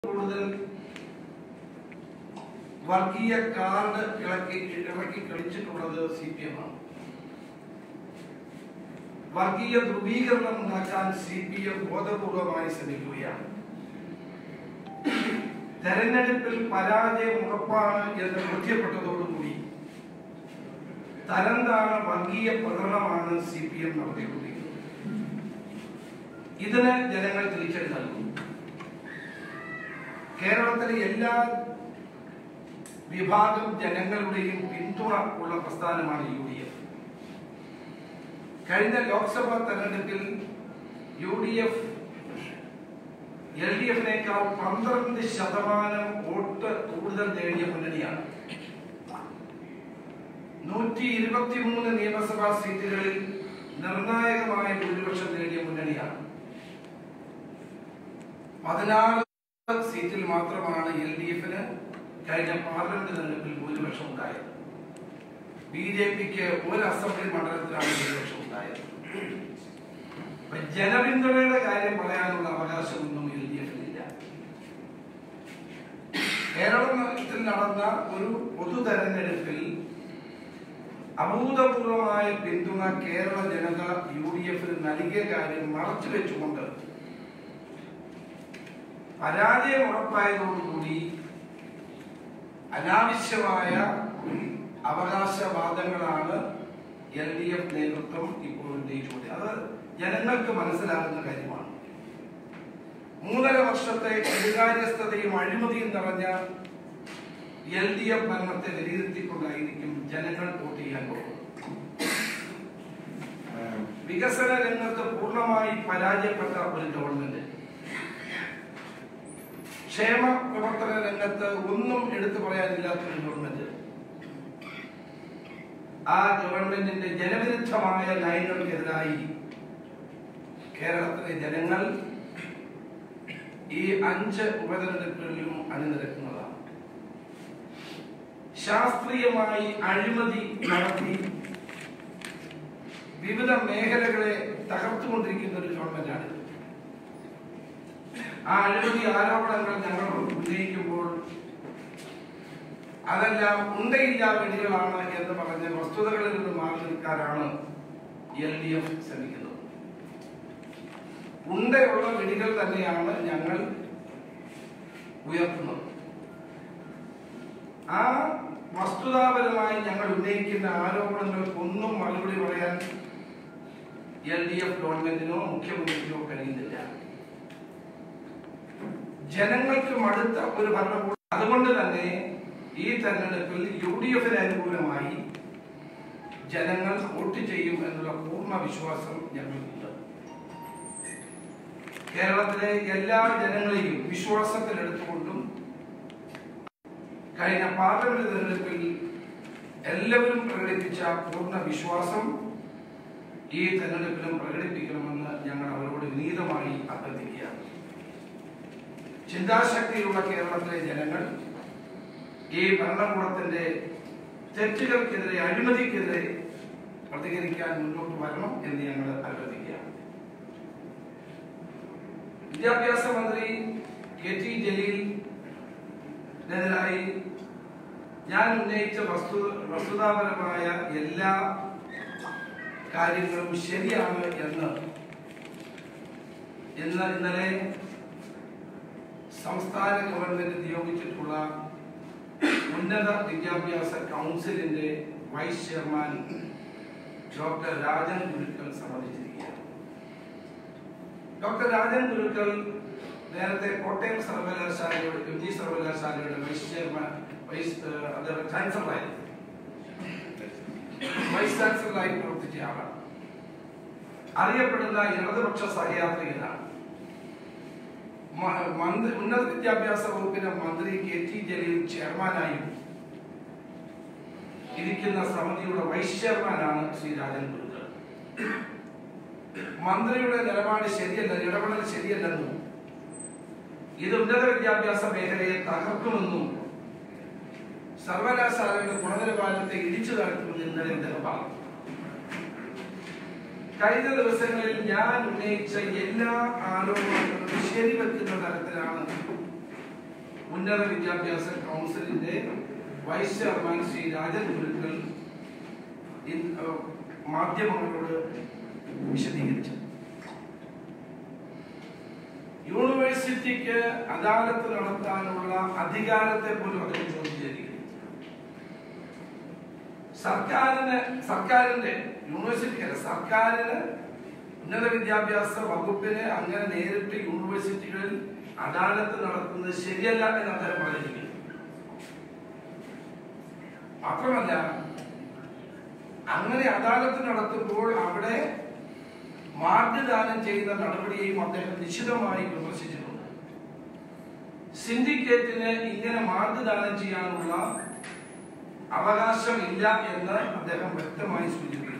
കൂടുതൽ വർഗീയ കാർഡ് ഇളക്കി കളിച്ചിട്ടുള്ളത് CPM ആണ്. വർഗീയ ധ്രുവീകരണം ഉണ്ടാക്കാൻ CPM ബോധപൂർവമായി ശ്രമിക്കുകയാണ്. തെരഞ്ഞെടുപ്പിൽ പരാജയം ഉറപ്പാണ് എന്ന് ബോധ്യപ്പെട്ടതോടുകൂടി തരംതാണ വർഗീയ പ്രകടനമാണ് CPM നടത്തിക്കൊണ്ടിരിക്കുന്നത്. ഇതിന് ജനങ്ങൾ തിരിച്ചടി നൽകും. കേരളത്തിലെ എല്ലാ വിഭാഗം ജനങ്ങളുടെയും പിന്തുണ ഉള്ള പ്രസ്ഥാനമാണ് UDF. കഴിഞ്ഞ ലോക്സഭാ തെരഞ്ഞെടുപ്പിൽ UDF LDF-നേക്കാൾ 12% വോട്ട് കൂടുതൽ നേടിയ മുന്നണിയാണ്. 123 നിയമസഭാ സീറ്റുകളിൽ നിർണായകമായ ഭൂരിപക്ഷം നേടിയ മുന്നണിയാണ്. 16 സീറ്റിൽ മാത്രമാണ് LDF-ന് കഴിഞ്ഞ പാർലമെന്റ് തെരഞ്ഞെടുപ്പിൽ ഭൂരിപക്ഷം ഉണ്ടായത്. BJP-ക്ക് ഒരു അസംബ്ലി മണ്ഡലത്തിലാണ് ഭൂരിപക്ഷം ഉണ്ടായത്. ജനപിന്തുണയുടെ കാര്യം പറയാനുള്ള അവകാശമൊന്നും LDF-നില്ല. കേരളത്തിൽ നടന്ന ഒരു പൊതു തെരഞ്ഞെടുപ്പിൽ അഭൂതപൂർവമായ പിന്തുണ കേരള ജനത UDF-ന് നൽകിയ കാര്യം മറച്ചുവെച്ചുകൊണ്ട് പരാജയം ഉറപ്പായതോടുകൂടി അനാവശ്യമായ അവകാശവാദങ്ങളാണ് LDF നേതൃത്വം ഇപ്പോൾ ഉന്നയിച്ചുകൊണ്ട്. അത് ജനങ്ങൾക്ക് മനസ്സിലാകുന്ന കാര്യമാണ്. 3.5 വർഷത്തെ കെടുകാര്യസ്ഥതയും അഴിമതിയും നിറഞ്ഞ LDF ഭരണത്തെ വിലയിരുത്തിക്കൊണ്ടായിരിക്കും ജനങ്ങൾ വോട്ട് ചെയ്യാൻ പോകുന്നത്. വികസന രംഗത്ത് പൂർണ്ണമായി പരാജയപ്പെട്ട ഒരു ഗവൺമെന്റ്, ക്ഷേമ പ്രവർത്തന രംഗത്ത് ഒന്നും എടുത്തു പറയാനില്ലാത്ത ഒരു ഗവൺമെന്റ്, ആ ഗവൺമെന്റിന്റെ ജനവിരുദ്ധമായ നയങ്ങൾക്കെതിരായി കേരളത്തിലെ ജനങ്ങൾ ഈ 5 ഉപതെരഞ്ഞെടുപ്പുകളിലും അണിനിരക്കുന്നതാണ്. ശാസ്ത്രീയമായി അഴിമതി നടത്തി വിവിധ മേഖലകളെ തകർത്തുകൊണ്ടിരിക്കുന്ന ഒരു ഗവൺമെന്റാണ്. ആ അഴിമതി ആരോപണങ്ങൾ ഞങ്ങൾ ഉന്നയിക്കുമ്പോൾ അതെല്ലാം ഉണ്ടയില്ലാ വെടികളാണ് എന്ന് പറഞ്ഞ് വസ്തുതകളിൽ നിന്ന് മാറി നിൽക്കാനാണ് LDF ശ്രമിക്കുന്നത്. ഉണ്ടയുള്ള വെടികൾ തന്നെയാണ് ഞങ്ങൾ ഉയർത്തുന്നത്. ആ വസ്തുതാപരമായി ഞങ്ങൾ ഉന്നയിക്കുന്ന ആരോപണങ്ങൾക്കൊന്നും മറുപടി പറയാൻ LDF ഗവൺമെന്റിനോ മുഖ്യമന്ത്രിക്കോ കഴിയുന്നില്ല. ജനങ്ങൾക്ക് മടുത്ത ഒരു ഭരണകൂടം. അതുകൊണ്ട് തന്നെ ഈ തെരഞ്ഞെടുപ്പിൽ UDF-ന് അനുകൂലമായി ജനങ്ങൾ വോട്ട് ചെയ്യും എന്നുള്ള പൂർണ്ണ വിശ്വാസം ഞങ്ങൾക്കുണ്ട്. കേരളത്തിലെ എല്ലാ ജനങ്ങളെയും വിശ്വാസത്തിലെടുത്തുകൊണ്ടും കഴിഞ്ഞ പാർലമെന്റ് തെരഞ്ഞെടുപ്പിൽ എല്ലാവരും പ്രകടിപ്പിച്ച പൂർണ്ണ വിശ്വാസം ഈ തെരഞ്ഞെടുപ്പിലും പ്രകടിപ്പിക്കണമെന്ന് ഞങ്ങൾ അവരോട് വിനീതമായി അഭ്യർത്ഥിക്കുകയാണ്. ചിന്താശക്തിയുള്ള കേരളത്തിലെ ജനങ്ങൾ ഈ ഭരണകൂടത്തിന്റെ തെറ്റുകൾക്കെതിരെ, അഴിമതിക്കെതിരെ പ്രതികരിക്കാൻ മുന്നോട്ട് വരണം എന്ന് ഞങ്ങൾ അഭ്യർത്ഥിക്കുകയാണ്. വിദ്യാഭ്യാസ മന്ത്രി KT ജലീലിനെതിരായി ഞാൻ ഉന്നയിച്ച വസ്തുതാപരമായ എല്ലാ കാര്യങ്ങളും ശരിയാണ് എന്ന് ഇന്നലെ സംസ്ഥാന ഗവൺമെന്റ് നിയോഗിച്ചിട്ടുള്ള ഉന്നത വിദ്യാഭ്യാസ കൗൺസിലിന്റെ vice chairman doctor Rajan Gurukkal സമ്മതിച്ചിരിക്കുകയാണ്. ഡോക്ടർ രാജൻ ഗുരുക്കൾ നേരത്തെ കോട്ടയം സർവകലാശാലയുടെ MG സർവകലാശാലയുടെ വൈസ് ചാൻസലറായി പ്രവർത്തിച്ച ആളാണ്. അറിയപ്പെടുന്ന ഇടതുപക്ഷ സഹയാത്രികനാണ്. ഉന്നത വിദ്യാഭ്യാസ വകുപ്പിന്റെ മന്ത്രി KT ജലീൽ ചെയർമാനായും ഇരിക്കുന്ന സമിതിയുടെ വൈസ് ചെയർമാനാണ് ശ്രീ രാജൻ ഗുരുക്കൾ. മന്ത്രിയുടെ നിലപാട് ശരിയല്ല, ഇടപെടൽ ശരിയല്ലെന്നും ഇത് ഉന്നത വിദ്യാഭ്യാസ മേഖലയെ തകർക്കുമെന്നും സർവകലാശാലയുടെ ഗുണനിലവാരത്തെ ഇടിച്ചു താഴ്ത്തുമെന്ന് ഇന്നലെ അദ്ദേഹം പറഞ്ഞു. കഴിഞ്ഞ ദിവസങ്ങളിൽ ഞാൻ ഉന്നയിച്ച എല്ലാ ആരോപണങ്ങളും ശരിവെക്കുന്ന തരത്തിലാണ് ഉന്നത വിദ്യാഭ്യാസ കൗൺസിലിന്റെ വൈസ് ചെയർമാൻ ശ്രീ രാജൻ ഗുരുക്കൾ മാധ്യമങ്ങളോട് വിശദീകരിച്ചു. യൂണിവേഴ്സിറ്റിക്ക് അദാലത്ത് നടത്താനുള്ള അധികാരത്തെ പോലും അദ്ദേഹം ചോദ്യം ചെയ്തിരിക്കുന്നു. സർക്കാരിന്റെ യൂണിവേഴ്സിറ്റിക്കല്ല, സർക്കാരിന് ഉന്നത വിദ്യാഭ്യാസ വകുപ്പിന് അങ്ങനെ നേരിട്ട് യൂണിവേഴ്സിറ്റികളിൽ അദാലത്ത് നടത്തുന്നത് ശരിയല്ല എന്ന് അദ്ദേഹം പറഞ്ഞിരിക്കുന്നു. മാത്രമല്ല, അങ്ങനെ അദാലത്ത് നടത്തുമ്പോൾ അവിടെ മാർക്ക് ദാനം ചെയ്യുന്ന നടപടിയെയും അദ്ദേഹം നിശിതമായി വിമർശിച്ചിട്ടുണ്ട്. സിൻഡിക്കേറ്റിന് ഇങ്ങനെ മാർക്ക് ദാനം ചെയ്യാനുള്ള അവകാശമില്ല എന്ന് അദ്ദേഹം വ്യക്തമായി സൂചിപ്പിക്കുന്നു.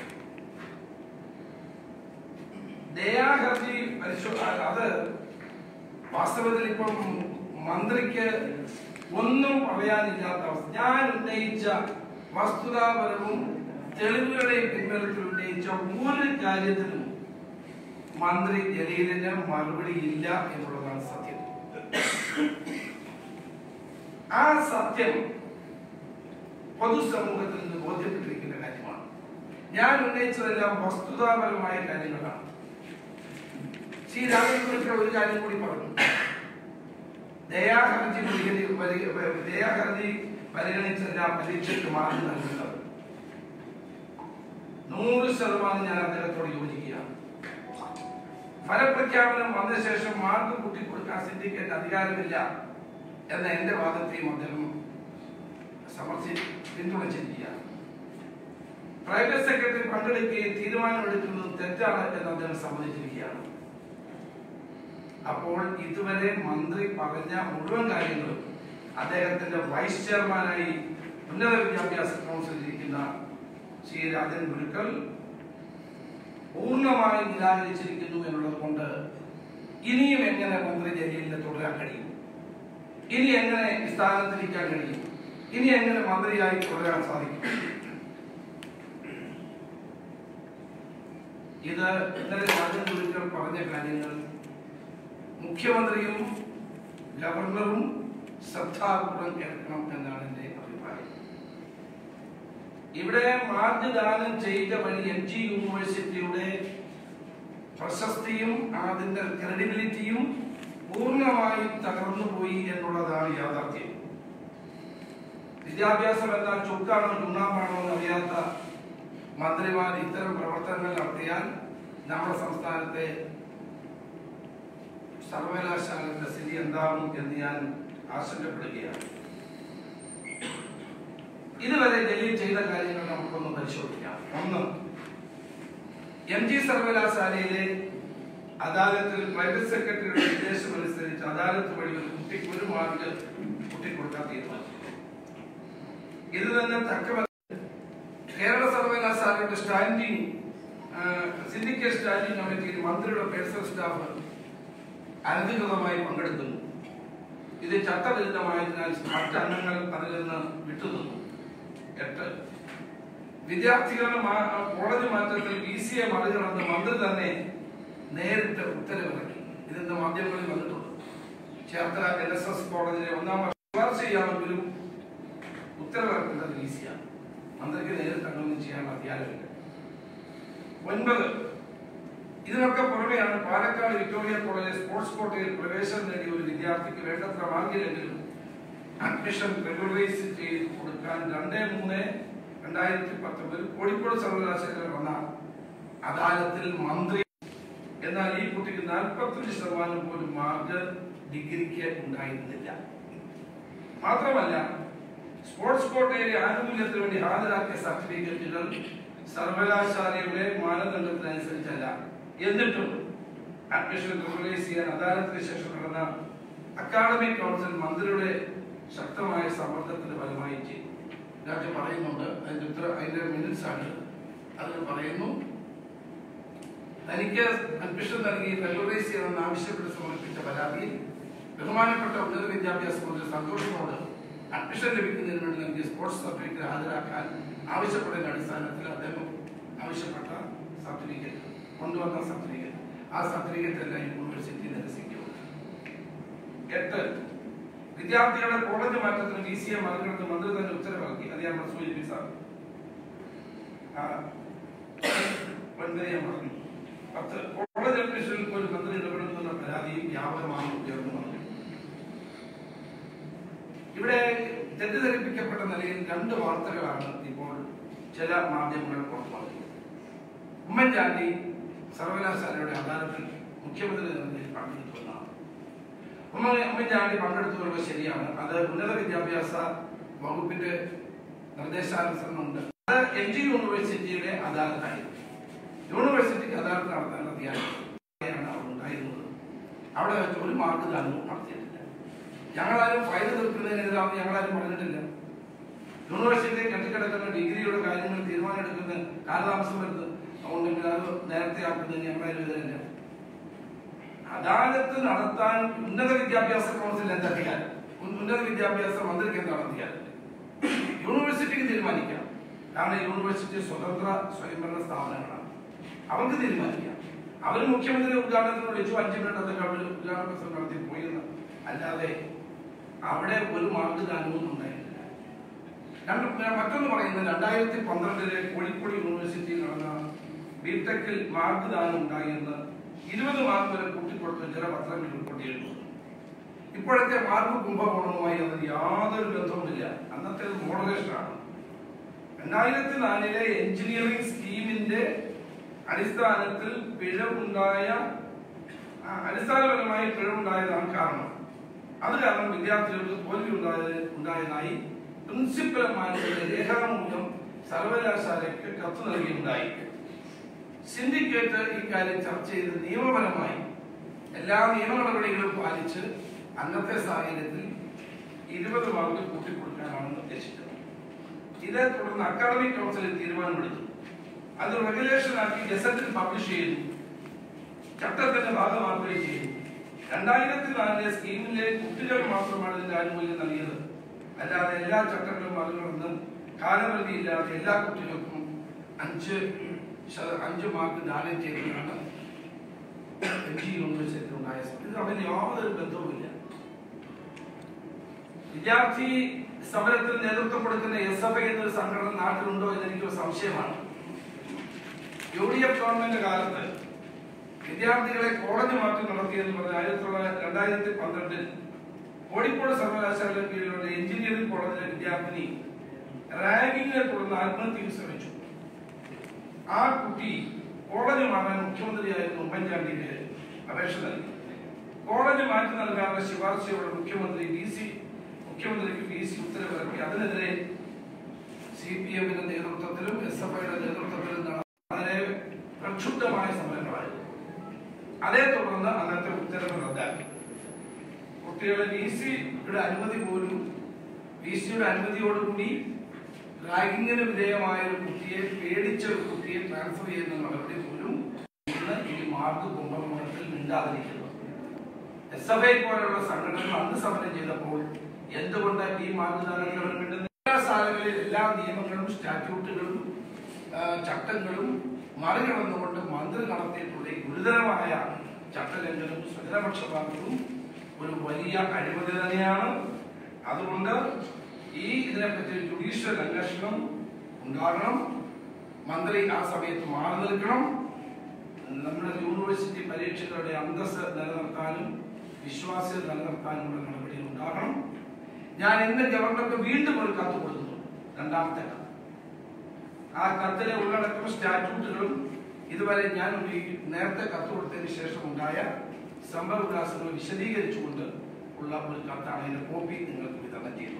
ദയാഹർജി അത് വാസ്തവത്തിൽ ഇപ്പം മന്ത്രിക്ക് ഒന്നും പറയാനില്ലാത്ത അവസ്ഥ. ഞാൻ ഉന്നയിച്ച വസ്തുതാപരവും തെളിവുകളുടെയും പിൻബലത്തിൽ ഉന്നയിച്ച ഒരു കാര്യത്തിലും മന്ത്രി ജലീലിന് മറുപടി ഇല്ല എന്നുള്ളതാണ് സത്യം. ആ സത്യം പൊതുസമൂഹത്തിൽ നിന്ന് ബോധ്യപ്പെട്ടിരിക്കുന്ന കാര്യമാണ്. ഞാൻ ഉന്നയിച്ചതെല്ലാം വസ്തുതാപരമായ കാര്യങ്ങളാണ്. ശ്രീ രാജേന്ദ്രൻ ഒരു കാര്യം കൂടി പറഞ്ഞു. ദയാഹർജി പരിഗണിച്ചല്ല പരീക്ഷയ്ക്ക് മാർക്ക് നൽകുന്നത്. 100% ഞാൻ അദ്ദേഹത്തോട് യോജിക്കുകയാണ്. ഫലപ്രഖ്യാപനം വന്ന ശേഷം മാർക്ക് കൂട്ടിക്കൊടുക്കാൻ സിൻഡിക്കേറ്റ് അധികാരമില്ല എന്ന എന്റെ വാദത്തെയും അദ്ദേഹം പിന്തുണച്ചിരിക്കുകയാണ്. പ്രൈവറ്റ് സെക്രട്ടറി പങ്കെടുക്കുകയും തീരുമാനമെടുക്കുന്നത് തെറ്റാണ് എന്ന് അദ്ദേഹം സമ്മതിച്ചിരിക്കുകയാണ്. അപ്പോൾ ഇതുവരെ മന്ത്രി പറഞ്ഞ മുഴുവൻ കാര്യങ്ങളും അദ്ദേഹത്തിന്റെ വൈസ് ചെയർമാനായി ഉന്നത വിദ്യാഭ്യാസ കൗൺസിലിൽ ഇരിക്കുന്ന ശ്രീ രാജൻ ഗുരുക്കൾ പൂർണ്ണമായി നിരാകരിച്ചിരിക്കുന്നു എന്നുള്ളത് കൊണ്ട് ഇനിയും എങ്ങനെ മന്ത്രി ജലീലിനെ തുടരാൻ കഴിയും? ഇനി എങ്ങനെ സ്ഥാനത്തിരിക്കാൻ കഴിയും? ഇനി എങ്ങനെ മന്ത്രിയായി തുടരാൻ സാധിക്കും? ഇത് ഇന്നലെ രാജൻ ഗുരുക്കൾ പറഞ്ഞ കാര്യങ്ങൾ മുഖ്യമന്ത്രിയും ഗവർണറും ശ്രദ്ധാപൂർവ്വം കേൾക്കണം എന്നാണ് എന്റെ അഭിപ്രായം. ഇവിടെ മാർക്ക് ദാനം ചെയ്ത വഴി MG യൂണിവേഴ്സിറ്റിയുടെ പ്രശസ്തിയും അതിന്റെ ക്രെഡിബിലിറ്റിയും പൂർണ്ണമായും തകർന്നുപോയി എന്നുള്ളതാണ് യാഥാർത്ഥ്യം. വിദ്യാഭ്യാസം എന്നാൽ ചുക്കാണോ ചുണ്ണാമ്പാണോ എന്ന് അറിയാത്ത മന്ത്രിമാർ ഇത്തരം പ്രവർത്തനങ്ങൾ നടത്തിയാൽ നമ്മുടെ സംസ്ഥാനത്തെ സർവകലാശാലയുടെ സ്ഥിതി എന്താവും എന്ന് ഞാൻ ആശങ്കപ്പെടുകയാണ്. ഇതുവരെ ഡൽഹി ചെയ്ത കാര്യങ്ങൾ നമുക്കൊന്ന് പരിശോധിക്കാം. ഒന്ന്, MG സർവകലാശാലയിലെ അദാലത്തിൽ പ്രൈവറ്റ് സെക്രട്ടറിയുടെ നിർദ്ദേശമനുസരിച്ച് അദാലത്ത് വഴി ഒരു കുട്ടിക്ക് ഒരു മാർക്ക് കുട്ടിക്കൊടുക്കാൻ തീരുമാനിച്ചു. ഇത് തന്നെ തക്കമല്ല. കേരള സർവകലാശാലയുടെ സിൻഡിക്കേറ്റ് സ്റ്റാൻഡിംഗ് കമ്മിറ്റിയിൽ മന്ത്രിയുടെ പേഴ്സണൽ സ്റ്റാഫ് അനധികൃതമായി പങ്കെടുക്കുന്നു. ഇത് ചട്ടവിരുദ്ധമായതിനാൽ മറ്റ് അംഗങ്ങൾ അതിൽ നിന്ന് വിട്ടുനിന്നു. 8, വിദ്യാർത്ഥികളുടെ കോളേജ് മാറ്റത്തിൽ VCയെ മറികടന്ന് മന്ത്രി തന്നെ നേരിട്ട് ഉത്തരവിറക്കി. ഇതിന്റെ മാധ്യമങ്ങളിൽ വന്നിട്ടുണ്ട്. ചേർത്തല LSS കോളേജിലെ 1ാം വർഷം ശുപാർശ ചെയ്യാമെങ്കിലും ഉത്തരവിറക്കുന്നത് VCയാണ്. മന്ത്രിക്ക് നേരിട്ട് അങ്ങനെയൊന്നും ചെയ്യാനുള്ള അധികാരമില്ല. 9, ഇതിനൊക്കെ പുറമെയാണ് പാലക്കാട് വിക്ടോറിയ കോളേജിലെ സ്പോർട്സ് കോട്ടയിൽ പ്രവേശനം നേടിയ ഒരു വിദ്യാർത്ഥിക്ക് വേണ്ടത്ര മാർക്കിലെങ്കിലും അഡ്മിഷൻ റെഗുലറൈസ് ചെയ്ത് കൊടുക്കാൻ 2/3/2019 കോഴിക്കോട് സർവകലാശാലയിൽ വന്ന അദാലത്തിൽ മന്ത്രി. എന്നാൽ ഈ കുട്ടിക്ക് 45% പോലും മാർക്ക് ഡിഗ്രിക്ക് ഉണ്ടായിരുന്നില്ല. മാത്രമല്ല, സ്പോർട്സ് കോട്ടയിലെ ആനുകൂല്യത്തിന് വേണ്ടി ഹാജരാക്കിയ സർട്ടിഫിക്കറ്റുകൾ സർവകലാശാലയുടെ മാനദണ്ഡത്തിനനുസരിച്ചല്ല. എന്നിട്ടും അഡ്മിഷൻ റെഗുലറൈസ് ചെയ്യാൻ അദാലത്തിന് ശേഷം നടന്ന അക്കാഡമിക് കൗൺസിൽ മന്ത്രിയുടെ ശക്തമായ സമ്മർദ്ദത്തിന് ഫലമായി ചെയ്തു. ഇതിനകത്ത് പറയുന്നുണ്ട്, അതിന്റെ മിനിറ്റ്സ് ആണ്. അതിൽ പറയുന്നു, തനിക്ക് അഡ്മിഷൻ നൽകി റെഗുലറൈസ് ചെയ്യണമെന്ന് ആവശ്യപ്പെട്ട് സമർപ്പിച്ച പരാതിയിൽ ബഹുമാനപ്പെട്ട ഉന്നത വിദ്യാഭ്യാസ മന്ത്രി സന്തോഷത്തോട് അഡ്മിഷൻ ലഭിക്കുന്നതിന് വേണ്ടി നൽകിയ സ്പോർട്സ് സർട്ടിഫിക്കറ്റ് ഹാജരാക്കാൻ ആവശ്യപ്പെടുന്ന അടിസ്ഥാനത്തിൽ അദ്ദേഹം ആവശ്യപ്പെട്ട സർട്ടിഫിക്കറ്റ് കൊണ്ടുവന്ന സർട്ടിഫിക്കറ്റ്, ആ സർട്ടിഫിക്കറ്റ് എല്ലാം യൂണിവേഴ്സിറ്റി നിരസിക്കും. 8, വിദ്യാർത്ഥികളുടെ കോളേജ് മാറ്റത്തിന് VC-യെ മറികടന്ന് മന്ത്രി തന്നെ ഉത്തരവിറക്കി. അത് ഞാൻ സൂചിപ്പിച്ചാൽ പറഞ്ഞു 10 കോളേജ് അഡ്മിഷനിൽ ഒരു മന്ത്രി ഇടപെടുന്ന പരാതിയും വ്യാപകമായി ഉയർന്നു വന്നു. ഇവിടെ തെറ്റിദ്ധരിപ്പിക്കപ്പെട്ട നിലയിൽ 2 വാർത്തകളാണ് ഇപ്പോൾ ചില മാധ്യമങ്ങൾ പുറത്തുവന്നത്. ഉമ്മൻചാണ്ടി സർവകലാശാലയുടെ അദാലത്തിൽ മുഖ്യമന്ത്രി നിലയിൽ പങ്കെടുത്തുവെന്നാണ്. ഉമ്മൻചാണ്ടി പങ്കെടുത്തുള്ളത് ശരിയാണ്. അത് ഉന്നത വിദ്യാഭ്യാസ വകുപ്പിന്റെ നിർദ്ദേശാനുസരണമുണ്ട്. അത് MG യൂണിവേഴ്സിറ്റിയുടെ അദാലത്തായിരുന്നു. യൂണിവേഴ്സിറ്റിക്ക് അദാലത്ത് നടത്താനുള്ള അധികാരമാണ് അവിടെ ഉണ്ടായിരുന്നത്. അവിടെ വെച്ച് ഒരു മാർക്ക് ദാനവും നടത്തിയിട്ടില്ല. ഞങ്ങളാരും ഫയൽ തീർക്കുന്നതിനെതിരാണെന്ന് ഞങ്ങളാരും പറഞ്ഞിട്ടില്ല. യൂണിവേഴ്സിറ്റിയിൽ കെട്ടിക്കിടക്കുന്ന ഡിഗ്രിയുടെ കാര്യങ്ങൾ തീരുമാനമെടുക്കുന്ന കാലതാമസം വരുന്നത് അതുകൊണ്ടെങ്കിൽ അത് നേരത്തെ ആക്കുന്നത് ഞങ്ങളാരും എതിരല്ല. അദാലത്ത് നടത്താൻ ഉന്നത വിദ്യാഭ്യാസ കൗൺസിൽ എന്താ അധികാരം? ഉന്നത വിദ്യാഭ്യാസ മന്ത്രിക്ക് എന്താണ് അധികാരം? യൂണിവേഴ്സിറ്റിക്ക് തീരുമാനിക്കാം. കാരണം യൂണിവേഴ്സിറ്റി സ്വതന്ത്ര സ്വയംഭരണ സ്ഥാപനങ്ങളാണ്. അവർക്ക് തീരുമാനിക്കാം. അവർ മുഖ്യമന്ത്രി ഉദ്ഘാടനത്തിന് വിളിച്ചു 5 മിനിറ്റ് അതൊക്കെ അവർ ഉദ്ഘാടന പ്രസംഗം നടത്തി പോയെന്ന് അല്ലാതെ അവിടെ ഒരു മാർക്ക് ദാനവും ഉണ്ടായിട്ടില്ല. മറ്റൊന്ന് പറയുന്നത് 2012 കോഴിക്കോട് യൂണിവേഴ്സിറ്റിയിൽ നടന്ന ബിടെക്കിൽ മാർക്ക് ദാനം ഉണ്ടായെന്ന് 20 മാർക്ക് വരെ കൂട്ടിക്കൊടുത്ത് ചില പത്രങ്ങൾ റിപ്പോർട്ട് ചെയ്തു. ഇപ്പോഴത്തെ മാർക്ക് കുംഭകോണവുമായി അതിന് യാതൊരു ബന്ധവുമില്ല. അന്നത്തെ മോഡറേഷനാണ്. 2004 എഞ്ചിനീയറിംഗ് സ്കീമിന്റെ അടിസ്ഥാനത്തിൽ അടിസ്ഥാനപരമായി പിഴവുണ്ടായതാണ് കാരണം. അത് കാരണം വിദ്യാർത്ഥികൾക്ക് തോൽവി ഉണ്ടായതായി പ്രിൻസിപ്പൽമാരുടെ രേഖാമൂലം സർവകലാശാലയ്ക്ക് കത്ത് നൽകിയിട്ടുണ്ടായി. സിൻഡിക്കേറ്റ് ഇക്കാര്യം ചർച്ച ചെയ്ത് നിയമപരമായി എല്ലാ നിയമ നടപടികളും പാലിച്ച് അന്നത്തെ സാഹചര്യത്തിൽ 20 മാർക്ക് കൂട്ടിക്കൊടുക്കാനാണ് നിർദ്ദേശിച്ചത്. ഇതേ തുടർന്ന് അക്കാദമിക് കൗൺസിൽ തീരുമാനമെടുത്തു. അത് റെഗുലേഷനാക്കി ഗസറ്റിൽ പബ്ലിഷ് ചെയ്തു. ചട്ടത്തിന്റെ ഭാഗമാക്കുകയും ചെയ്തു. 2004 സ്കീമിലെ കുട്ടികൾ മാത്രമാണ് ഇതിന്റെ ആനുകൂല്യം നൽകിയത്. അല്ലാതെ എല്ലാ ചട്ടങ്ങളും മറികടന്ന് കാലപരിധിയില്ലാതെ എല്ലാ കുട്ടികൾക്കും 5 മാർക്ക് ദാനം ചെയ്തതാണ് MG യൂണിവേഴ്സിറ്റി ഉണ്ടായ. ഇത് തമ്മിൽ യാതൊരു ബന്ധവുമില്ല. വിദ്യാർത്ഥി സമരത്തിന് നേതൃത്വം കൊടുക്കുന്ന SFI എന്നൊരു സംഘടന നാട്ടിലുണ്ടോ എന്ന് എനിക്കൊരു സംശയമാണ്. UDF ഗവൺമെന്റ് കാലത്ത് വിദ്യാർത്ഥികളെ കോളേജ് മാറ്റി നടത്തിയെന്ന് പറഞ്ഞ 2012 കോഴിക്കോട് സർവകലാശാല കീഴിലുള്ള എഞ്ചിനീയറിംഗ് കോളേജിലെ വിദ്യാർത്ഥിനി റാഗിങ്ങിനെ തുടർന്ന് ആത്മഹത്യക്ക് ശ്രമിച്ചു. ആ കുട്ടി കോളേജ് മാറാൻ മുഖ്യമന്ത്രിയായിരുന്ന ഉമ്മൻചാണ്ടിക്ക് അപേക്ഷ നൽകി. കോളേജ് മാറ്റി നൽകാനുള്ള ശുപാർശയോടെ മുഖ്യമന്ത്രിക്ക് VC ഉത്തരവിറക്കി. അതിനെതിരെ CPM-ന്റെ നേതൃത്വത്തിലും SFI-യുടെ നേതൃത്വത്തിലും വളരെ പ്രക്ഷുബ്ധമായ സമരങ്ങളായിരുന്നു. അതേ തുടർന്ന് അന്നത്തെ ഉത്തരവ് റദ്ദാക്കി. കുട്ടികളെ VC-യുടെ അനുമതിയോടുകൂടി റാഗിങ്ങിന് വിധേയമായ ഒരു കുട്ടിയെ പേടിച്ച ഒരു കുട്ടിയെ ട്രാൻസ്ഫർ ചെയ്യുന്ന നടപടി പോലും ഈ മാർക്ക് കുംഭകോണത്തിൽ മിണ്ടാതിരിക്കുന്നു. SFI പോലുള്ള സംഘടനകൾ അന്ന് സമരം ചെയ്തപ്പോൾ എന്തുകൊണ്ട് ഈ മാർക്ക് ദാനങ്ങളിൽ ശാലകളിൽ എല്ലാ നിയമങ്ങളും സ്റ്റാറ്റ്യൂട്ടുകളും ചട്ടങ്ങളും മറികടന്നുകൊണ്ട് മന്ത്രി നടത്തിയിട്ടുള്ള ഗുരുതരമായ ചട്ടലംഘനവും സ്വജനപക്ഷപാതവും ഒരു വലിയ അഴിമതി തന്നെയാണ്. അതുകൊണ്ട് ഇതിനെപ്പറ്റി ജുഡീഷ്യൽ അന്വേഷണം ഉണ്ടാകണം. മന്ത്രി ആ സമയത്ത് മാറി നിൽക്കണം. നമ്മുടെ യൂണിവേഴ്സിറ്റി പരീക്ഷകളുടെ അന്തസ്സ് നിലനിർത്താനും വിശ്വാസ്യത നിലനിർത്താനുള്ള നടപടികൾ ഉണ്ടാകണം. ഞാൻ ഇന്ന് ഗവർണർക്ക് വീണ്ടും ഒരു കത്ത് കൊടുക്കുന്നു. 2ാമത്തെ കത്ത്. ആ കത്തിലെ ഉള്ളടക്കം സ്റ്റാറ്റ്യൂട്ടുകളും ഇതുവരെ ഞാൻ നേരത്തെ കത്ത് കൊടുത്തതിന് ശേഷം ഉണ്ടായ സംഭവവികാസങ്ങൾ വിശദീകരിച്ചുകൊണ്ട് ഉള്ള ഒരു കത്താണ്. അതിന്റെ കോപ്പി നിങ്ങൾക്ക് വിതരണം ചെയ്യുന്നത്.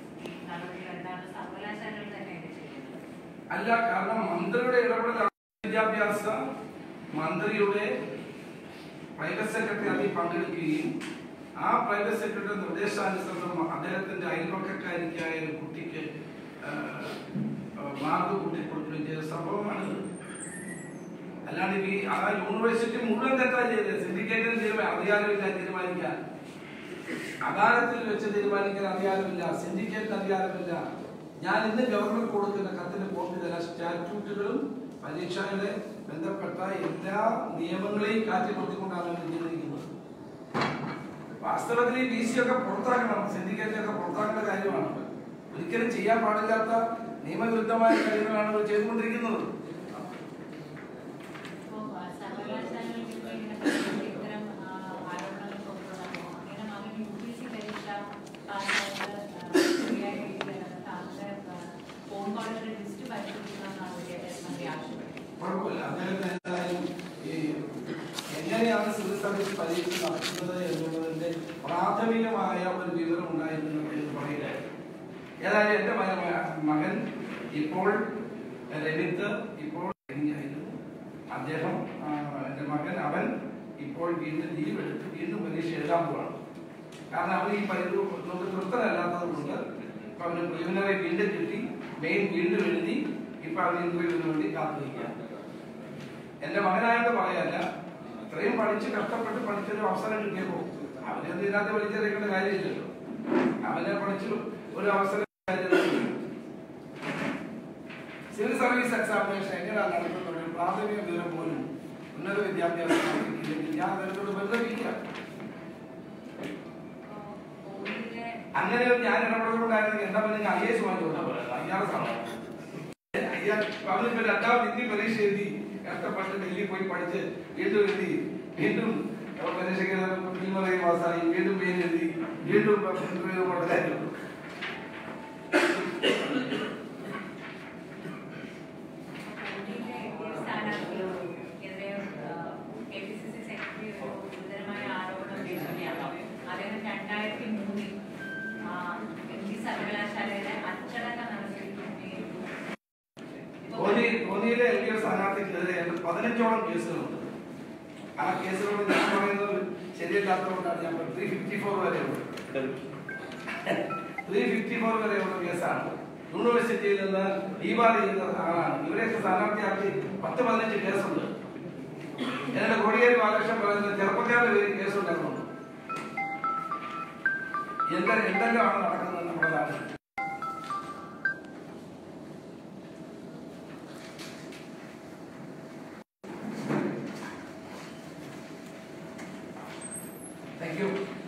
അല്ല, കാരണം മന്ത്രിയുടെ ഇടപെടലാണ് വിദ്യാഭ്യാസ മന്ത്രിയുടെ പ്രൈവറ്റ് സെക്രട്ടറി അതിൽ പങ്കെടുക്കുകയും ആ പ്രൈവറ്റ് സെക്രട്ടറി നിർദ്ദേശാനുസരണം അദ്ദേഹത്തിന്റെ അയൽപക്കക്കാരിക്കായ ഒരു കുട്ടിക്ക് മാർക്ക് കൂട്ടിക്കൊടുക്കുകയും ചെയ്ത സംഭവമാണ്. അല്ലാണ്ട് ആ യൂണിവേഴ്സിറ്റി മുഴുവൻ തെറ്റാ ചെയ്തത്. സിൻഡിക്കേറ്റിന് അധികാരമില്ല തീരുമാനിക്കാൻ, അദാലത്തിൽ വെച്ച് തീരുമാനിക്കാൻ അധികാരമില്ല, സിൻഡിക്കേറ്റിന് അധികാരമില്ല. ഞാൻ ഇന്ന് ഗവർണർ കൊടുക്കുന്ന കത്തിന് കോപ്പി തരാം. സ്റ്റാറ്റ്യൂട്ടുകളും പരീക്ഷകളെ ബന്ധപ്പെട്ട എല്ലാ നിയമങ്ങളെയും കാറ്റിക്കൊടുത്തിക്കൊണ്ടാണ് ചെയ്തിരിക്കുന്നത്. വാസ്തവത്തിൽ ഈ VC ഒക്കെ പുറത്താക്കണം, സിൻഡിക്കേറ്റിനൊക്കെ പുറത്താക്കേണ്ട കാര്യമാണ്. ഒരിക്കലും ചെയ്യാൻ പാടില്ലാത്ത നിയമവിരുദ്ധമായ കാര്യങ്ങളാണ് അവർ ചെയ്തുകൊണ്ടിരിക്കുന്നത്. എങ്ങനെയാണ് സിവിൽ സർവീസ് പരീക്ഷ നടത്തുന്നത് എന്നുള്ളതിന്റെ പ്രാഥമികമായ ഒരു വിവരം ഉണ്ടായിരുന്നു എന്ന് പറയുകയായിരുന്നു. ഏതായാലും എന്റെ മകൻ ഇപ്പോൾ രവിത്ത് ഇപ്പോൾ അദ്ദേഹം എന്റെ മകൻ അവൻ ഇപ്പോൾ വീണ്ടും ലീവ് എടുത്ത് വീണ്ടും പരീക്ഷ എഴുതാൻ പോവാണ്. കാരണം അവൻ ഈ നമുക്ക് തൃപ്തരല്ലാത്തത് കൊണ്ട് ഇപ്പൊ അവന് പ്രിലിമിനറി വീണ്ടും കിട്ടി, മെയിൻ വീണ്ടും എഴുതി, ഇപ്പൊ അവൻ ഇന്റർവ്യൂവിന് വേണ്ടി കാത്തിരിക്കുക. എന്റെ മകനായിട്ട് പറയല്ല, ഇത്രയും പഠിച്ച് കഷ്ടപ്പെട്ട് പഠിച്ചൊരു അവസരം കിട്ടിയപ്പോ അവനെന്ത് ഇതിനകത്ത് പഠിച്ചെടുക്കേണ്ട കാര്യമില്ലല്ലോ. അവനെ പഠിച്ചു ഒരു അവസരം. സിവിൽ സർവീസ് എക്സാമിനേഷൻ എങ്ങനെയാണ് നടത്തുന്നത് പ്രാഥമിക വിവരം പോലും ഉന്നത വിദ്യാഭ്യാസം ഞാൻ അതിനോട് ബന്ധമില്ല. അങ്ങനെ ഞാൻ ഇടപെടുന്നുണ്ടായിരുന്നെങ്കിൽ എന്താ പറയുക, IAS വാങ്ങിച്ചോട്ടാ പറയുന്നത്. അവനിപ്പോ രണ്ടാമത് ഹിന്ദി പരീക്ഷ എഴുതി കഷ്ടപ്പെട്ട് ഡൽഹി പോയി പഠിച്ച് വീണ്ടും എഴുതി, വീണ്ടും പരീക്ഷയ്ക്ക് പ്രിലിമിനറി പാസ്സായി, വീണ്ടും പേര് എഴുതി, വീണ്ടും ഇന്റർവ്യൂ കൊണ്ട് കാര്യമുള്ളൂ. കോന്നിയിലെ LDF സ്ഥാനാർത്ഥിക്കെതിരെ 15ഓളം കേസുകളുണ്ട്. ആ കേസുകൾ ഞാൻ പറയുന്നത് ശരിയല്ലാത്തതുകൊണ്ടാണ് ഞാൻ 354 വരെയുള്ളൂ. 354 വരെയുള്ള കേസാണ്. യൂണിവേഴ്സിറ്റിയിൽ നിന്ന് ഡീബാർ ചെയ്യുന്ന ആളാണ്. ഇവരെയൊക്കെ സ്ഥാനാർത്ഥിയാക്കി 10-15 കേസുണ്ട്. എന്നോട് കോടിയേരി ബാലകൃഷ്ണൻ പറയുന്നത് ചെറുപ്പക്കാരുടെ പേര് കേസുണ്ടായിരുന്നു. എന്തെല്ലാം ആണ് നടക്കുന്നത് നമ്മുടെ നാട്ടിൽ. Thank you.